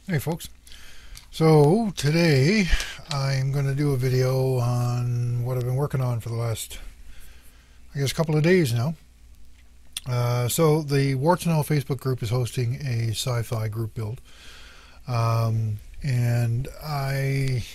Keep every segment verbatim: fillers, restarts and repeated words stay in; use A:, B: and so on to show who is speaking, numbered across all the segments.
A: Hey folks, so today I'm going to do a video on what I've been working on for the last, I guess, couple of days now. Uh, so the Warts and All Facebook group is hosting a Sci Fi group build, um, and I,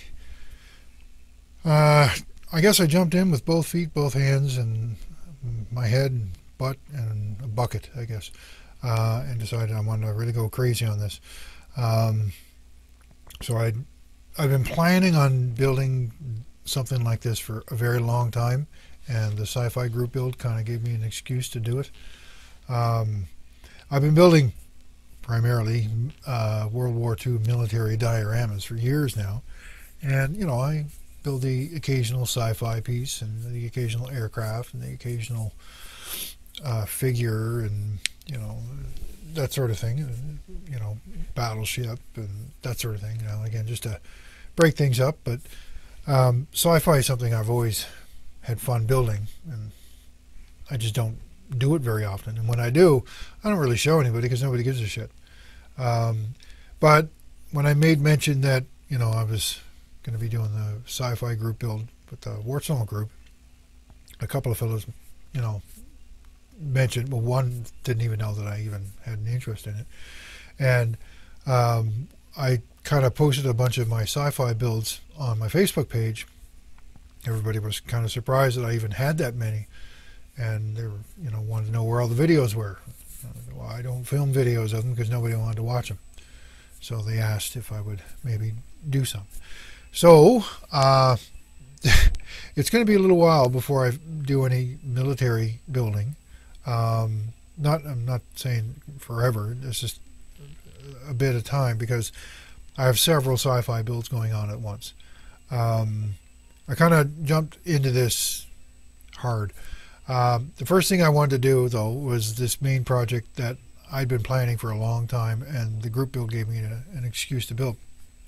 A: uh, I guess I jumped in with both feet, both hands, and my head, and butt, and a bucket, I guess, uh, and decided I wanted to really go crazy on this. Um, so I, I've been planning on building something like this for a very long time, and the Sci Fi group build kind of gave me an excuse to do it. Um, I've been building primarily uh, World War Two military dioramas for years now, and you know I build the occasional sci-fi piece and the occasional aircraft and the occasional uh, figure and you know that sort of thing, you know, battleship and that sort of thing. You know, again, just to break things up. But um, sci-fi is something I've always had fun building, and I just don't do it very often. And when I do, I don't really show anybody because nobody gives a shit. Um, but when I made mention that you know I was going to be doing the sci-fi group build with the Warts and All group, a couple of fellows, you know, mentioned, well, one didn't even know that I even had an interest in it, and um, I kind of posted a bunch of my sci-fi builds on my Facebook page. Everybody was kind of surprised that I even had that many, and they were, you know, wanted to know where all the videos were. Well, I don't film videos of them because nobody wanted to watch them, so they asked if I would maybe do some. So uh, it's going to be a little while before I do any military building. Um, not, I'm not saying forever. It's just a bit of time because I have several sci-fi builds going on at once. Um, I kind of jumped into this hard. Um, the first thing I wanted to do, though, was this main project that I'd been planning for a long time, and the group build gave me a, an excuse to build.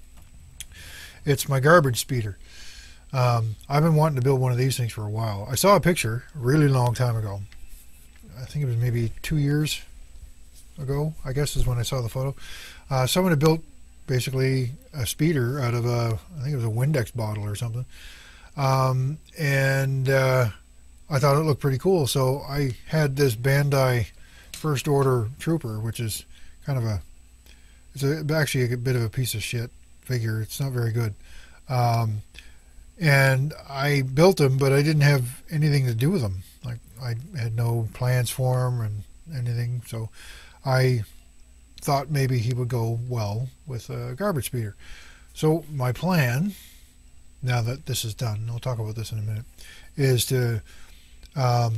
A: It's my garbage speeder. Um, I've been wanting to build one of these things for a while. I saw a picture a really long time ago. I think it was maybe two years ago, I guess is when I saw the photo. Uh, someone had built basically a speeder out of a, I think it was a Windex bottle or something. Um, and uh, I thought it looked pretty cool. So I had this Bandai First Order Trooper, which is kind of a, it's a, actually a bit of a piece of shit figure. It's not very good. Um, and I built them, but I didn't have anything to do with them. Like I had no plans for him and anything, so I thought maybe he would go well with a garbage speeder. So my plan, now that this is done, I'll talk about this in a minute, is to um,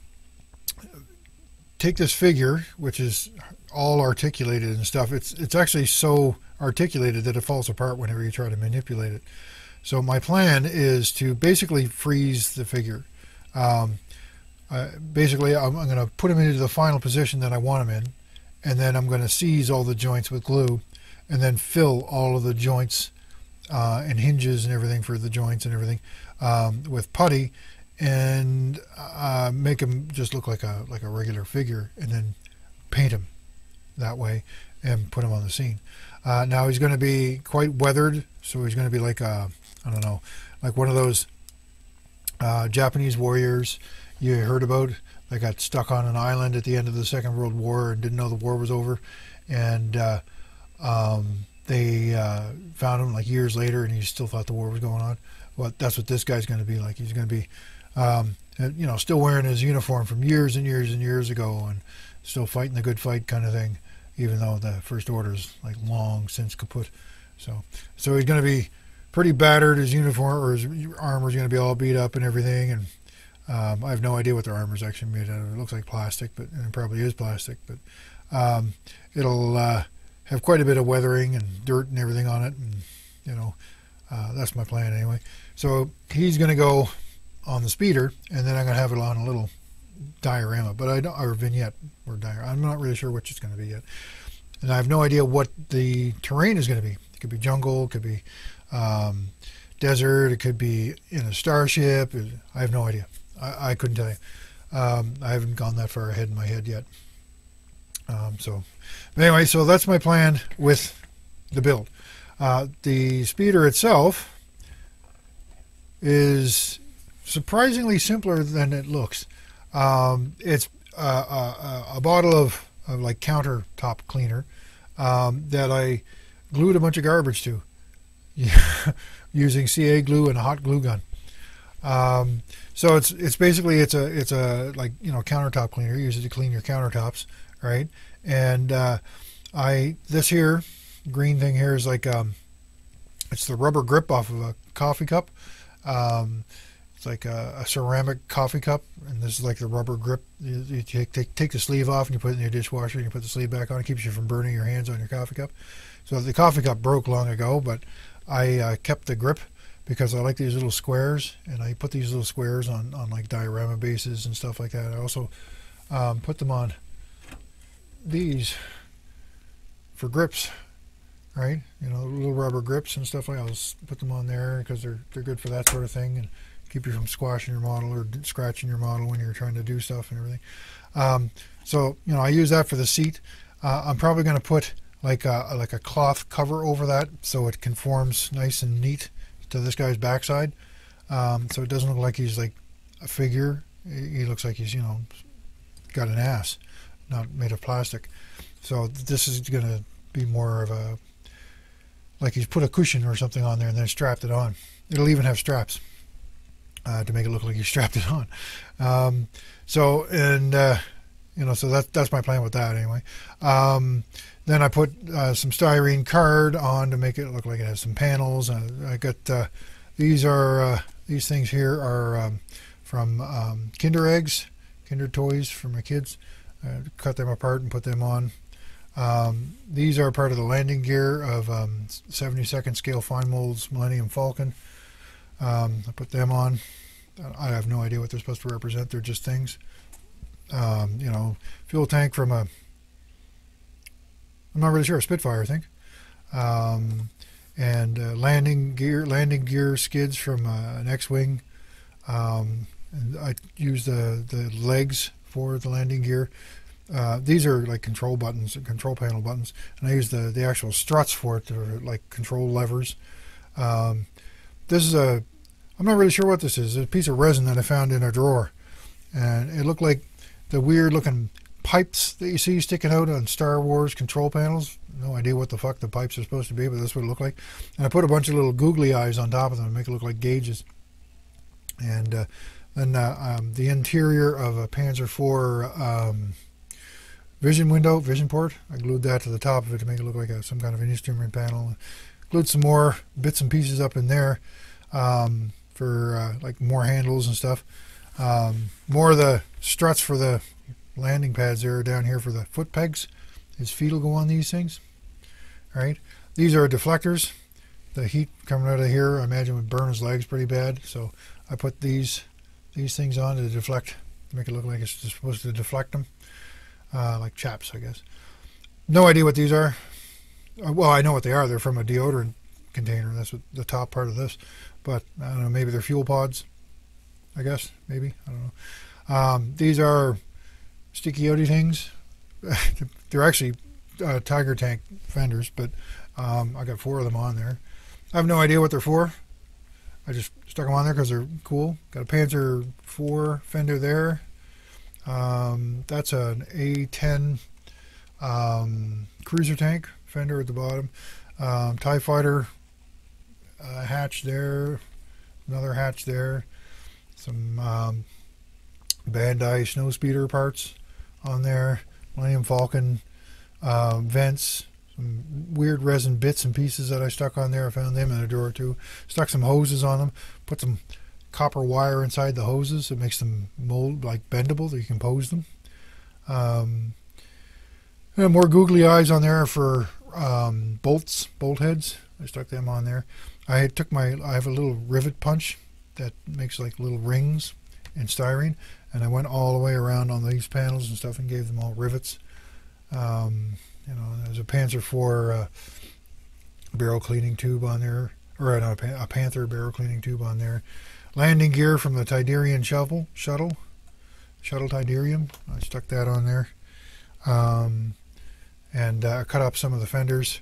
A: take this figure, which is all articulated and stuff. It's it's actually so articulated that it falls apart whenever you try to manipulate it. So my plan is to basically freeze the figure. Um, Uh, basically, I'm, I'm going to put him into the final position that I want him in, and then I'm going to seize all the joints with glue, and then fill all of the joints uh, and hinges and everything for the joints and everything um, with putty, and uh, make him just look like a like a regular figure, and then paint him that way and put him on the scene. Uh, now he's going to be quite weathered, so he's going to be like a, I don't know, like one of those uh, Japanese warriors you heard about. They got stuck on an island at the end of the Second World War and didn't know the war was over, and uh, um, they uh, found him like years later, and he still thought the war was going on. Well, that's what this guy's going to be like. He's going to be, um, you know, still wearing his uniform from years and years and years ago, and still fighting the good fight kind of thing, even though the First Order's like long since kaput. So, so he's going to be pretty battered. His uniform or his armor's going to be all beat up and everything, and Um, I have no idea what their armor is actually made out of. It looks like plastic, but and it probably is plastic. But um, it'll uh, have quite a bit of weathering and dirt and everything on it, and you know uh, that's my plan anyway. So he's going to go on the speeder, and then I'm going to have it on a little diorama, but I don't, or vignette or diorama. I'm not really sure which it's going to be yet, and I have no idea what the terrain is going to be. It could be jungle, it could be um, desert, it could be in a starship. I have no idea. I, I couldn't tell you. Um, I haven't gone that far ahead in my head yet. Um, so, but anyway, so that's my plan with the build. Uh, the speeder itself is surprisingly simpler than it looks. Um, it's uh, a, a bottle of, of like countertop cleaner um, that I glued a bunch of garbage to using C A glue and a hot glue gun. Um, so it's it's basically it's a it's a like you know countertop cleaner. You use it to clean your countertops, right? And uh, I this here green thing here is like um, it's the rubber grip off of a coffee cup. Um, it's like a, a ceramic coffee cup, and this is like the rubber grip. You, you take, take take the sleeve off and you put it in your dishwasher and you put the sleeve back on. It keeps you from burning your hands on your coffee cup. So the coffee cup broke long ago, but I uh, kept the grip because I like these little squares, and I put these little squares on, on like diorama bases and stuff like that. I also um, put them on these for grips, right? You know, little rubber grips and stuff like that. I'll just put them on there because they're, they're good for that sort of thing and keep you from squashing your model or scratching your model when you're trying to do stuff and everything. Um, so, you know, I use that for the seat. Uh, I'm probably going to put like a, like a cloth cover over that so it conforms nice and neat to this guy's backside. Um, so it doesn't look like he's like a figure. He looks like he's, you know, got an ass, not made of plastic. So this is going to be more of a, like he's put a cushion or something on there and then strapped it on. It'll even have straps uh, to make it look like he strapped it on. Um, so, and, uh, you know, so that, that's my plan with that anyway. Um, Then I put uh, some styrene card on to make it look like it has some panels. Uh, I got uh, these are uh, these things here are um, from um, Kinder eggs, Kinder toys for my kids. Uh, cut them apart and put them on. Um, these are part of the landing gear of um, seventy-second scale fine molds Millennium Falcon. Um, I put them on. I have no idea what they're supposed to represent. They're just things. Um, you know, fuel tank from a I'm not really sure, a Spitfire, I think. Um, and uh, landing gear, landing gear skids from uh, an X-wing. Um, and I use the the legs for the landing gear. Uh, these are like control buttons, control panel buttons, and I use the the actual struts for it. They're like control levers. Um, this is a, I'm not really sure what this is. It's a piece of resin that I found in a drawer, and it looked like the weird looking pipes that you see sticking out on Star Wars control panels. No idea what the fuck the pipes are supposed to be, but that's what it looked like. And I put a bunch of little googly eyes on top of them to make it look like gauges. And uh, then uh, um, the interior of a Panzer four um, vision window, vision port, I glued that to the top of it to make it look like a, some kind of an instrument panel. Glued some more bits and pieces up in there um, for uh, like more handles and stuff. Um, more of the struts for the landing pads there down here for the foot pegs. His feet will go on these things. All right, these are deflectors. The heat coming out of here, I imagine, would burn his legs pretty bad. So I put these these things on to deflect, to make it look like it's just supposed to deflect them, uh, like chaps, I guess. No idea what these are. Uh, well, I know what they are. They're from a deodorant container. That's what the top part of this. But I don't know. Maybe they're fuel pods. I guess maybe I don't know. Um, these are sticky outy things. They're actually uh, Tiger tank fenders, but um, I got four of them on there. I have no idea what they're for. I just stuck them on there because they're cool. Got a Panzer four fender there. Um, that's an A ten um, cruiser tank fender at the bottom. Um, TIE Fighter uh, hatch there. Another hatch there. Some um, Bandai Snowspeeder parts on there. Millennium Falcon uh, vents. Some weird resin bits and pieces that I stuck on there. I found them in a drawer too. Stuck some hoses on them. Put some copper wire inside the hoses. It makes them mold like bendable. So you can pose them. Um, and more googly eyes on there for um, bolts, bolt heads. I stuck them on there. I took my. I have a little rivet punch that makes like little rings in styrene, and I went all the way around on these panels and stuff and gave them all rivets. Um, you know, there's a Panzer four uh, barrel cleaning tube on there, or not a, a Panther barrel cleaning tube on there. Landing gear from the Tidarian shovel, shuttle, shuttle Tidarium. I stuck that on there, um, and uh, cut up some of the fenders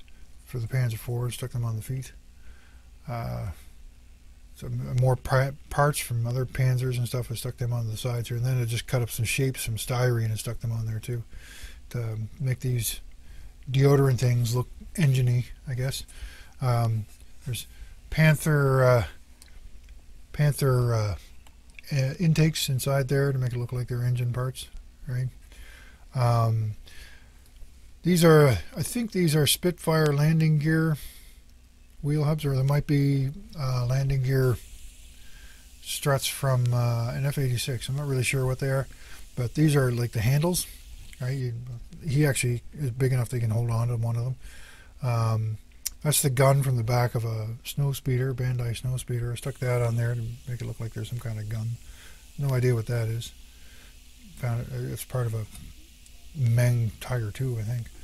A: for the Panzer fours, stuck them on the feet. Uh, so more parts from other Panzers and stuff, I stuck them on the sides here, and then I just cut up some shapes from styrene and stuck them on there too, to make these deodorant things look engine-y, I guess. Um, there's Panther uh, Panther uh, intakes inside there to make it look like they're engine parts, right? Um, these are, I think these are Spitfire landing gear wheel hubs, or there might be uh, landing gear struts from uh, an F eighty-six. I'm not really sure what they are, but these are like the handles, right? You, he actually is big enough they can hold on to one of them. Um, that's the gun from the back of a snow speeder, Bandai snow speeder. I stuck that on there to make it look like there's some kind of gun. No idea what that is. Found it, it's part of a Meng Tiger two, I think.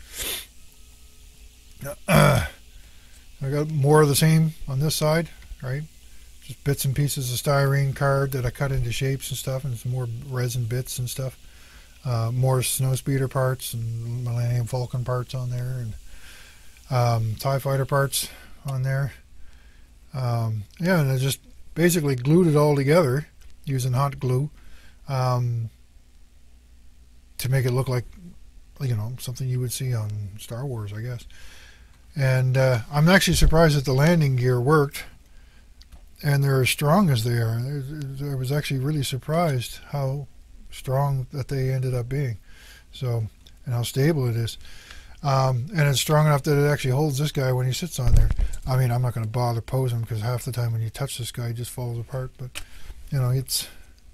A: Uh, I got more of the same on this side, right? Just bits and pieces of styrene card that I cut into shapes and stuff, and some more resin bits and stuff. Uh, more snow speeder parts and Millennium Falcon parts on there, and um, TIE fighter parts on there. Um, yeah, and I just basically glued it all together using hot glue um, to make it look like, you know, something you would see on Star Wars, I guess. And uh, I'm actually surprised that the landing gear worked, and they're as strong as they are. I was actually really surprised how strong that they ended up being. So, and how stable it is. Um, and it's strong enough that it actually holds this guy when he sits on there. I mean, I'm not going to bother posing because half the time when you touch this guy, he just falls apart. But, you know, it's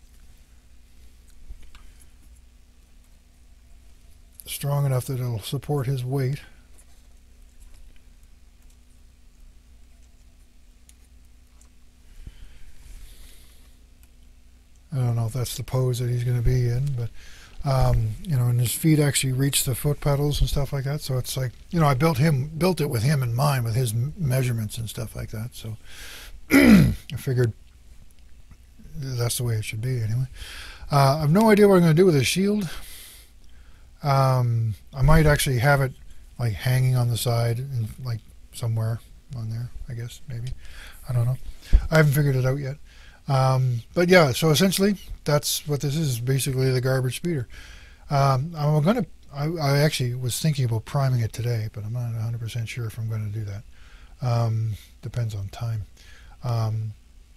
A: strong enough that it'll support his weight. I don't know if that's the pose that he's going to be in, but um, you know, and his feet actually reach the foot pedals and stuff like that. So it's like, you know, I built him, built it with him in mind, with his measurements and stuff like that. So I figured that's the way it should be anyway. Uh, I have no idea what I'm going to do with his shield. Um, I might actually have it like hanging on the side and like somewhere on there, I guess, maybe. I don't know. I haven't figured it out yet. Um, but yeah, so essentially that's what this is, basically the garbage speeder. Um, I'm gonna, I, I actually was thinking about priming it today, but I'm not one hundred percent sure if I'm going to do that. Um, depends on time. Um,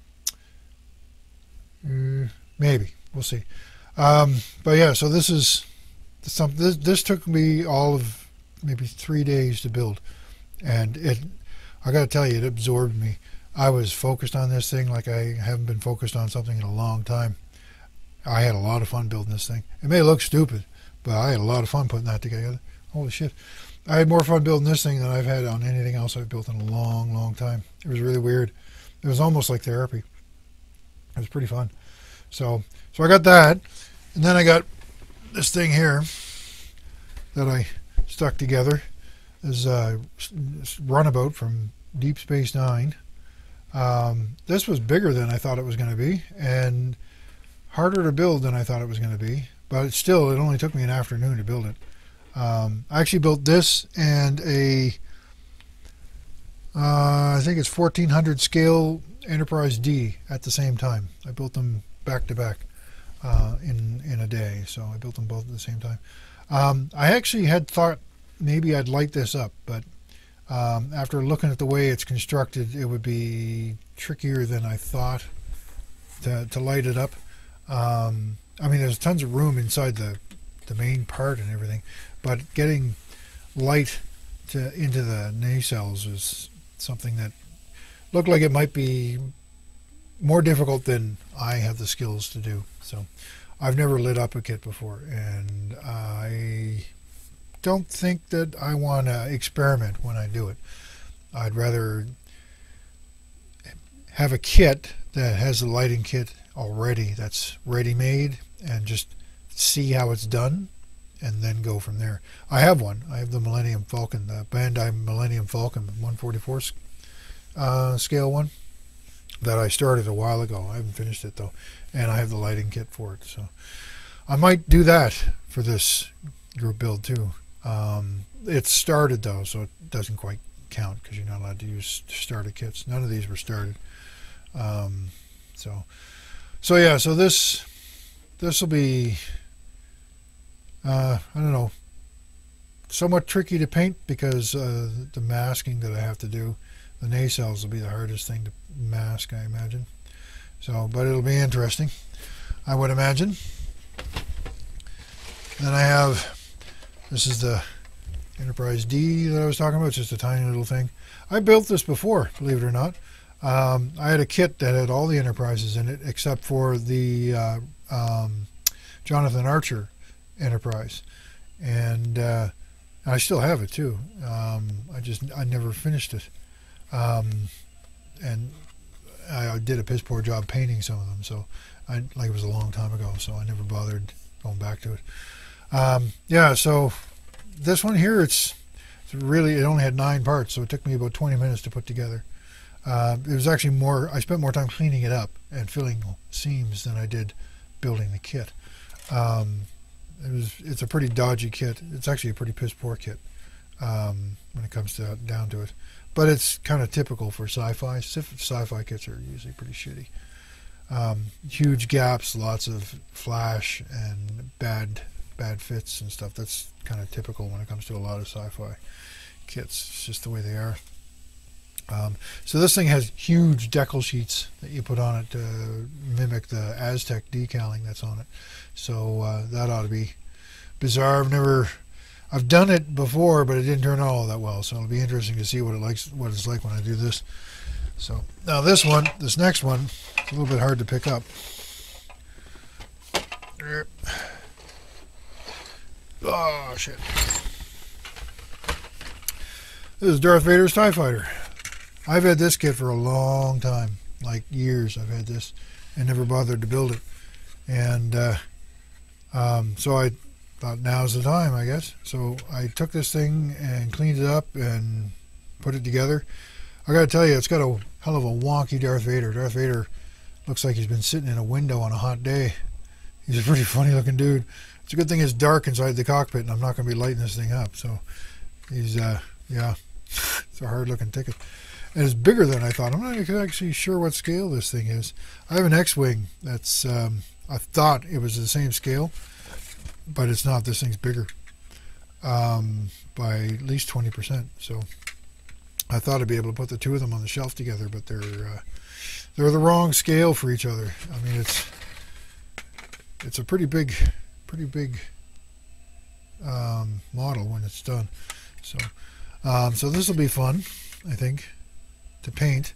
A: uh, maybe, we'll see. Um, but yeah, so this is some, this, this took me all of maybe three days to build, and it, I gotta tell you, it absorbed me. I was focused on this thing like I haven't been focused on something in a long time. I had a lot of fun building this thing. It may look stupid, but I had a lot of fun putting that together. Holy shit. I had more fun building this thing than I've had on anything else I've built in a long, long time. It was really weird. It was almost like therapy. It was pretty fun. So, so I got that, and then I got this thing here that I stuck together. This uh, runabout from Deep Space Nine. Um, this was bigger than I thought it was going to be, and harder to build than I thought it was going to be, but it still, it only took me an afternoon to build it. Um, I actually built this and a uh, I think it's fourteen hundred scale Enterprise D at the same time. I built them back to back uh, in, in a day, so I built them both at the same time. Um, I actually had thought maybe I'd light this up, but Um, after looking at the way it's constructed, it would be trickier than I thought to, to light it up. Um, I mean, there's tons of room inside the, the main part and everything, but getting light to into the nacelles is something that looked like it might be more difficult than I have the skills to do. So I've never lit up a kit before, and I don't think that I want to experiment when I do it. I'd rather have a kit that has a lighting kit already that's ready-made and just see how it's done and then go from there. I have one. I have the Millennium Falcon, the Bandai Millennium Falcon one forty-four uh, scale one that I started a while ago. I haven't finished it though, and I have the lighting kit for it. So I might do that for this group build too. Um, it's started though, so it doesn't quite count because you're not allowed to use starter kits. None of these were started. Um, so, so yeah. So this this will be uh, I don't know, somewhat tricky to paint because uh, the masking that I have to do, the nacelles will be the hardest thing to mask, I imagine. So, but it'll be interesting, I would imagine. Then I have, this is the Enterprise D that I was talking about. It's just a tiny little thing. I built this before, believe it or not. Um, I had a kit that had all the Enterprises in it except for the uh, um, Jonathan Archer Enterprise, and uh, I still have it too. Um, I just I never finished it, um, and I, I did a piss poor job painting some of them. So I like it was a long time ago, so I never bothered going back to it. Um, yeah, so this one here, it's, it's really, it only had nine parts, so it took me about twenty minutes to put together. Uh, it was actually more, I spent more time cleaning it up and filling seams than I did building the kit. Um, it was, it's a pretty dodgy kit. It's actually a pretty piss poor kit um, when it comes to, down to it. But it's kind of typical for sci-fi. Sci-fi kits are usually pretty shitty. Um, huge gaps, lots of flash, and bad bad fits and stuff. That's kind of typical when it comes to a lot of sci-fi kits. It's just the way they are. Um, so this thing has huge decal sheets that you put on it to mimic the Aztec decaling that's on it. So uh, that ought to be bizarre. I've never, I've done it before, but it didn't turn out all that well. So it'll be interesting to see what it likes, what it's like when I do this. So now this one, this next one, it's a little bit hard to pick up. Oh shit! This is Darth Vader's TIE Fighter. I've had this kit for a long time, like years. I've had this and never bothered to build it. And uh, um, so I thought now's the time, I guess. So I took this thing and cleaned it up and put it together. I got to tell you, it's got a hell of a wonky Darth Vader. Darth Vader looks like he's been sitting in a window on a hot day. He's a pretty funny looking dude. It's a good thing it's dark inside the cockpit and I'm not going to be lighting this thing up. So he's, uh, yeah, it's a hard looking ticket. And it's bigger than I thought. I'm not actually sure what scale this thing is. I have an X-Wing that's, um, I thought it was the same scale, but it's not. This thing's bigger um, by at least twenty percent. So I thought I'd be able to put the two of them on the shelf together, but they're, uh, they're the wrong scale for each other. I mean, it's, it's a pretty big, pretty big um, model when it's done. So, um, so this will be fun, I think, to paint.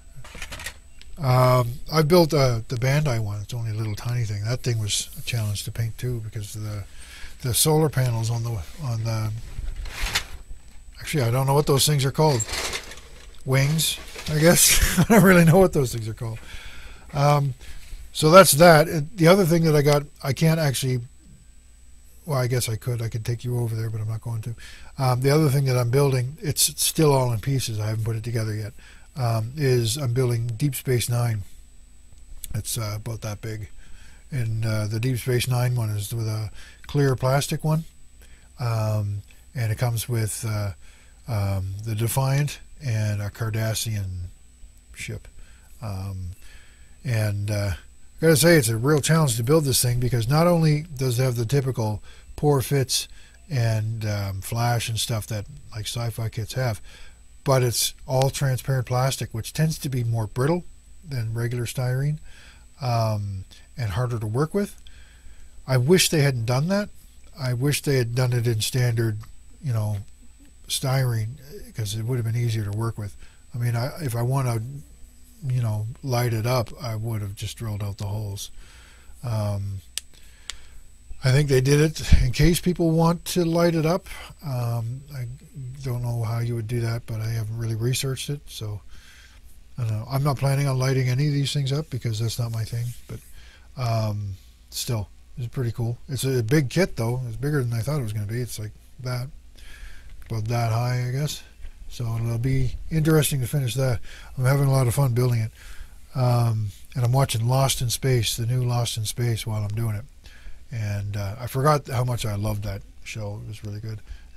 A: Um, I built uh, the Bandai one. It's only a little tiny thing. That thing was a challenge to paint too because the the solar panels on the on the. Actually, I don't know what those things are called. Wings, I guess. I don't really know what those things are called. Um, so that's that. The other thing that I got, I can't actually. Well, I guess I could. I could take you over there, but I'm not going to. Um, the other thing that I'm building, it's still all in pieces. I haven't put it together yet. Um, is I'm building Deep Space Nine. It's uh, about that big, and uh, the Deep Space Nine one is with a clear plastic one, um, and it comes with uh, um, the Defiant and a Cardassian ship. Um, and uh, I gotta say, it's a real challenge to build this thing because not only does it have the typical poor fits and um, flash and stuff that like sci-fi kits have, but it's all transparent plastic, which tends to be more brittle than regular styrene um, and harder to work with. I wish they hadn't done that. I wish they had done it in standard, you know, styrene because it would have been easier to work with. I mean, I, if I want to, you know, light it up, I would have just drilled out the holes. Um, I think they did it in case people want to light it up. Um, I don't know how you would do that, but I haven't really researched it, so I don't know. I'm not planning on lighting any of these things up because that's not my thing, but um, still, it's pretty cool. It's a big kit, though. It's bigger than I thought it was going to be. It's like that, about that high, I guess. So it'll be interesting to finish that. I'm having a lot of fun building it. Um, and I'm watching Lost in Space, the new Lost in Space, while I'm doing it. And uh, I forgot how much I loved that show. It was really good.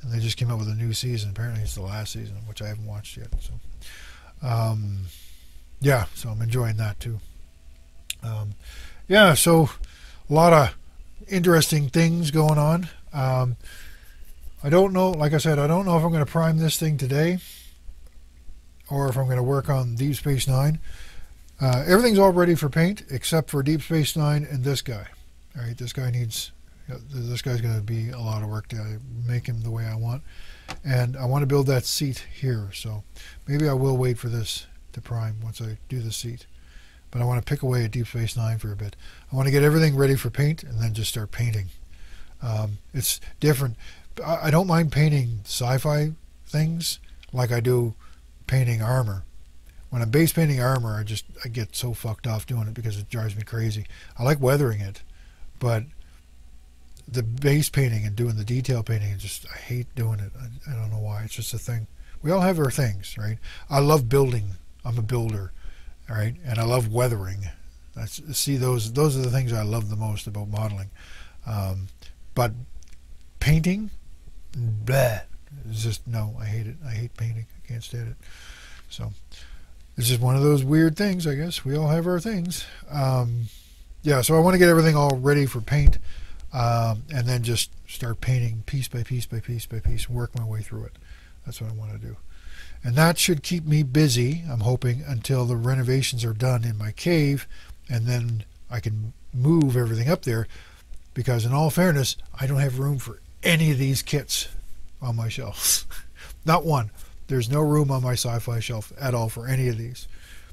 A: and they just came out with a new season. Apparently it's the last season, which I haven't watched yet. So, um, yeah, so I'm enjoying that too. Um, yeah, so a lot of interesting things going on. Um, I don't know, like I said, I don't know if I'm going to prime this thing today or if I'm going to work on Deep Space Nine. Uh, everything's all ready for paint except for Deep Space Nine and this guy. All right, this guy needs, this guy's going to be a lot of work to make him the way I want. And I want to build that seat here, so maybe I will wait for this to prime once I do the seat. But I want to pick away at Deep Space Nine for a bit. I want to get everything ready for paint and then just start painting. Um, it's different. I, I don't mind painting sci-fi things like I do painting armor. When I'm base painting armor, I just I get so fucked off doing it because it drives me crazy. I like weathering it, but the base painting and doing the detail painting, I just I hate doing it. I, I don't know why. It's just a thing. We all have our things, right? I love building. I'm a builder, all right, and I love weathering. That's see those those are the things I love the most about modeling. Um, but painting, bleh, it's just no. I hate it. I hate painting. I can't stand it. So it's just one of those weird things, I guess. We all have our things. Um, yeah, so I want to get everything all ready for paint, um, and then just start painting piece by piece by piece by piece, work my way through it. That's what I want to do. And that should keep me busy, I'm hoping, until the renovations are done in my cave, and then I can move everything up there, because in all fairness, I don't have room for any of these kits on my shelves. Not one. There's no room on my sci-fi shelf at all for any of these.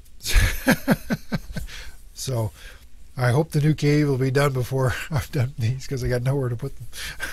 A: So I hope the new cave will be done before I've done these, because I got nowhere to put them.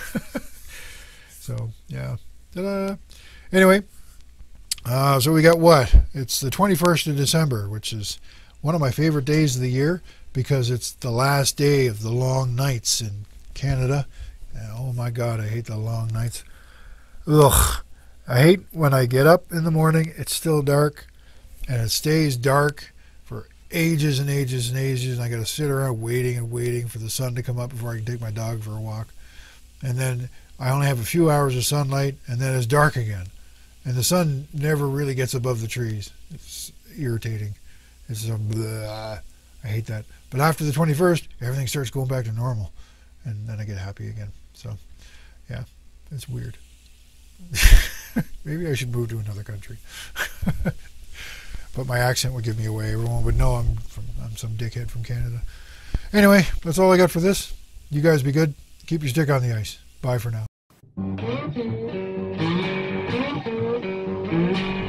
A: So yeah. Ta-da. Anyway, uh, so we got what? It's the twenty-first of December, which is one of my favorite days of the year because it's the last day of the long nights in Canada. And oh my God, I hate the long nights. Ugh. I hate when I get up in the morning, it's still dark, and it stays dark for ages and ages and ages, and I got to sit around waiting and waiting for the sun to come up before I can take my dog for a walk. And then I only have a few hours of sunlight, and then it's dark again. And the sun never really gets above the trees. It's irritating. It's a blah. I hate that. But after the twenty-first, everything starts going back to normal, and then I get happy again. So, yeah, it's weird. Maybe I should move to another country. But my accent would give me away. Everyone would know I'm from, I'm some dickhead from Canada. Anyway, that's all I got for this. You guys be good. Keep your stick on the ice. Bye for now.